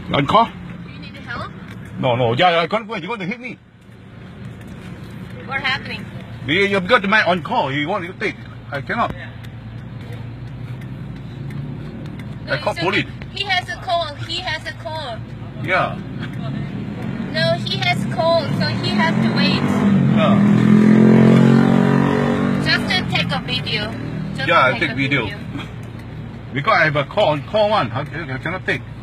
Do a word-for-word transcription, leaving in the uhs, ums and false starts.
On call? Do you need help? No, no. Yeah, I can't. You're going to hit me. What's happening? You, you've got the man on call. You want to take? I cannot. No, I call so police. He has a call. He has a call. Yeah. No, he has call, so he has to wait. Yeah. Just uh, take a video. Just Yeah, I take take a video. video. Because I have a call on call one. I, I cannot take.